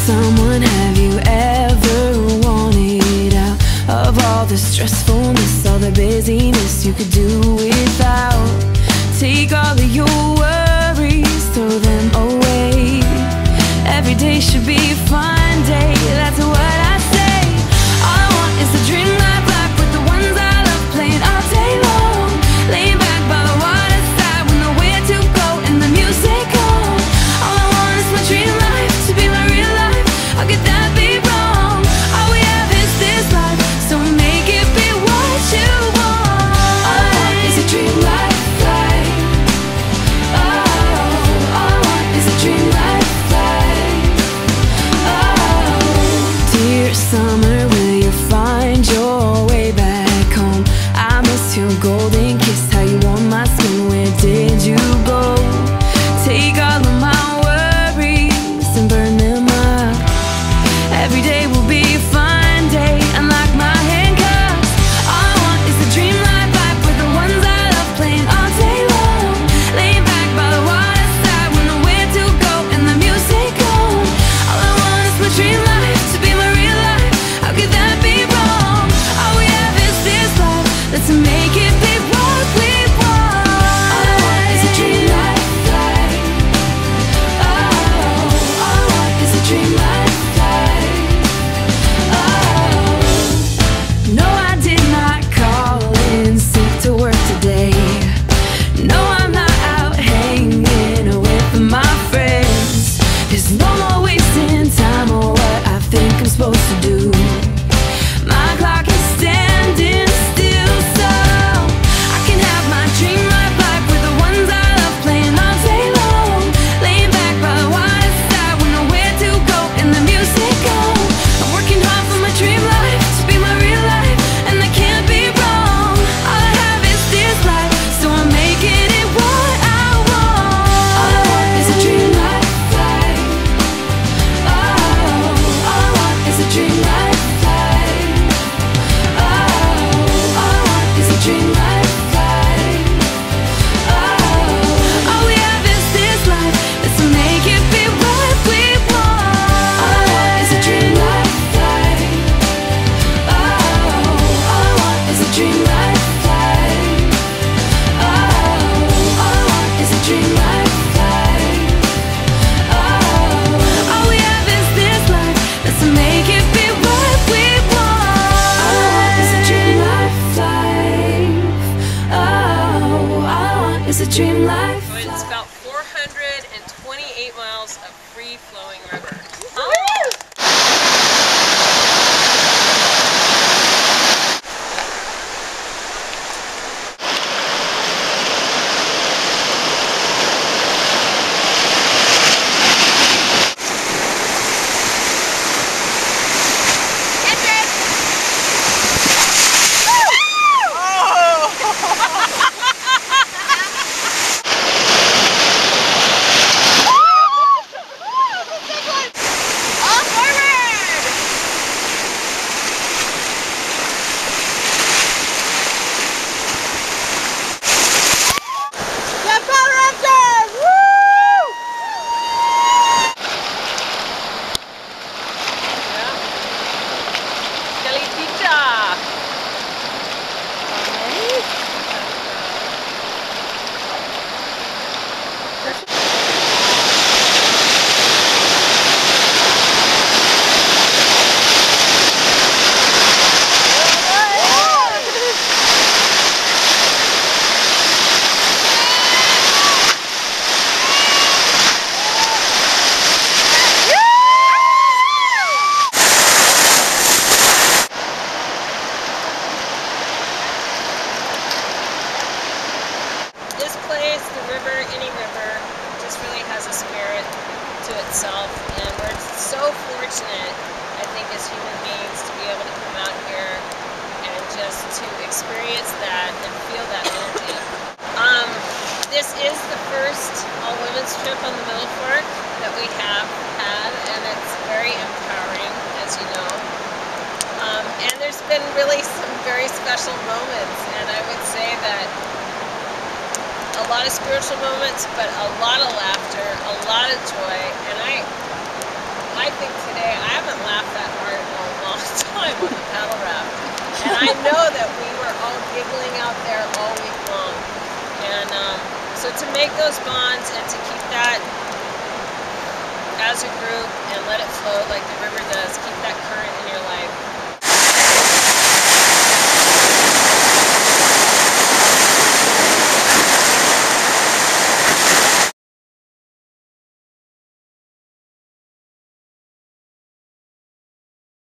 someone, have you ever wanted out of all the stressfulness, all the busyness you could do without? Take all of your worries, throw them away. Every day should be a fun day, that's what I say. All I want is a dream life, life with the ones I love, playing all day long, laying back by the waterside with nowhere to go and the music on. All I want is my dream life to be my real life. How could that be wrong? All we have is this life, so make it be what you want. All I want is a dream life. Summer, will you find your way back home? I miss your golden kiss, how you warmed my skin. Where did you go? Take all of my worries and burn them up. Every day will be a fun day, unlock my handcuffs. All I want is a dream life, life with the ones I love, playing all day long, laying back by the waterside with nowhere to go and the music on. All I want is my dream life to be my real life. How could that be wrong? All we have is this life, let's make it be what we want. All I want is a dream life, life. Oh, all I want is a dream life, life. Oh, no, I did not call in sick to work today. No, I'm not out hanging with my friends. There's no more wasting time or what I think I'm supposed to do. My clock is standing still, so I can have my dream life, life with the ones I love, playing all day long, laying back by the waterside with nowhere to go and the music on. I'm working hard for my dream life to be my real life, and that can't be wrong. All I have is this life, so I'm making it what I want. All I want is a dream life, life. Oh, all I want is a dream life. Dream life, life. Oh, all we have is this life, let's make it be what we want. All I want is a dream life, life. Oh, all I want is a dream life, life. Oh, all I want is a dream life, life. Oh, all we have is this life, let's make it be what we want. All I want is a dream life, life. It's a dream life. It's about 428 miles of free-flowing river. Itself, and we're so fortunate, I think, as human beings to be able to come out here and just to experience that and feel that energy. This is the first all-women's trip on the Middle Fork that we have had, and it's very empowering, as you know. And there's been really some very special moments, and I would say that a lot of spiritual moments, but a lot of laughter, a lot of joy, and I think today I know that we were all giggling out there all week long. And so to make those bonds and to keep that as a group and let it flow like the river does, keep that current in your life,